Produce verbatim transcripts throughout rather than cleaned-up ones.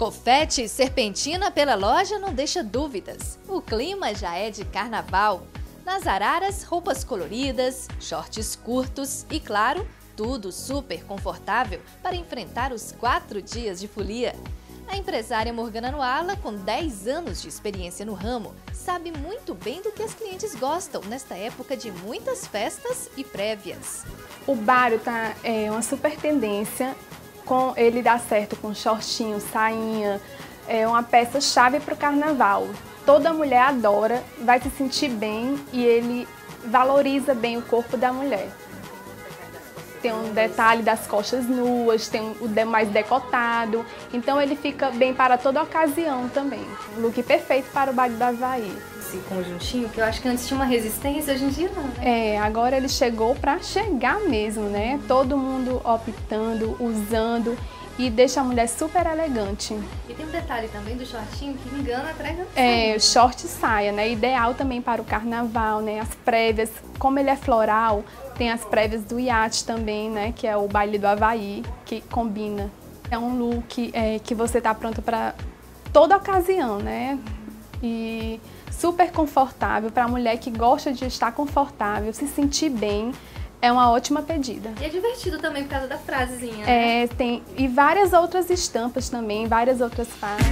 Confete e serpentina pela loja não deixa dúvidas. O clima já é de carnaval. Nas araras, roupas coloridas, shorts curtos e, claro, tudo super confortável para enfrentar os quatro dias de folia. A empresária Morgana Nuala, com dez anos de experiência no ramo, sabe muito bem do que as clientes gostam nesta época de muitas festas e prévias. O Bário tá é uma super tendência, com ele dá certo com shortinho, sainha, é uma peça chave para o carnaval. Toda mulher adora, vai se sentir bem e ele valoriza bem o corpo da mulher. Tem um detalhe das costas nuas, tem o mais decotado, então ele fica bem para toda ocasião também. Um look perfeito para o baile do Havaí. Esse conjuntinho, que eu acho que antes tinha uma resistência, hoje em dia não, né? É, agora ele chegou para chegar mesmo, né? Todo mundo optando, usando e deixa a mulher super elegante. E tem um detalhe também do shortinho que me engana atrás da É, short e saia, né? Ideal também para o carnaval, né? As prévias, como ele é floral, tem as prévias do iate também, né? Que é o baile do Havaí, que combina. É um look é, que você tá pronto para toda ocasião, né? E super confortável para a mulher que gosta de estar confortável, se sentir bem. É uma ótima pedida. E é divertido também por causa da frasezinha, né? É, tem e várias outras estampas também, várias outras fases.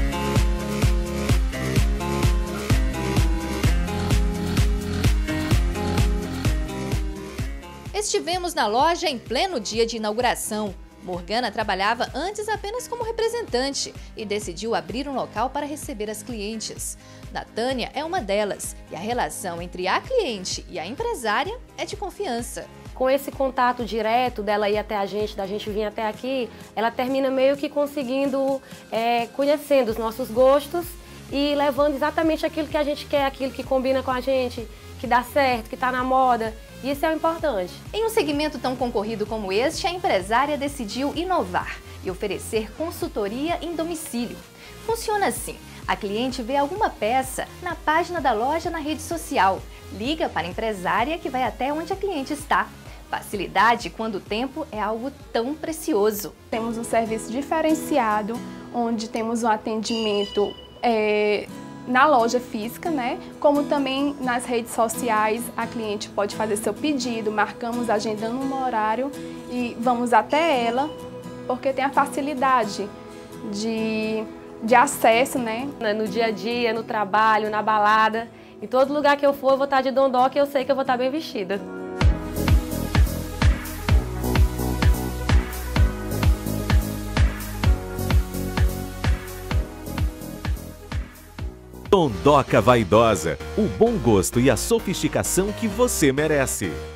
Estivemos na loja em pleno dia de inauguração. Morgana trabalhava antes apenas como representante e decidiu abrir um local para receber as clientes. Natânia é uma delas e a relação entre a cliente e a empresária é de confiança. Com esse contato direto dela ir até a gente, da gente vir até aqui, ela termina meio que conseguindo, é, conhecendo os nossos gostos e levando exatamente aquilo que a gente quer, aquilo que combina com a gente, que dá certo, que está na moda. Isso é o importante. Em um segmento tão concorrido como este, a empresária decidiu inovar e oferecer consultoria em domicílio. Funciona assim: a cliente vê alguma peça na página da loja na rede social, liga para a empresária que vai até onde a cliente está. Facilidade quando o tempo é algo tão precioso. Temos um serviço diferenciado, onde temos um atendimento é, na loja física, né? Como também nas redes sociais, a cliente pode fazer seu pedido, marcamos agendando um horário e vamos até ela, porque tem a facilidade de, de acesso, né? No dia a dia, no trabalho, na balada, em todo lugar que eu for eu vou estar de dondoca e eu sei que eu vou estar bem vestida. Dondoca Vaidosa, o bom gosto e a sofisticação que você merece.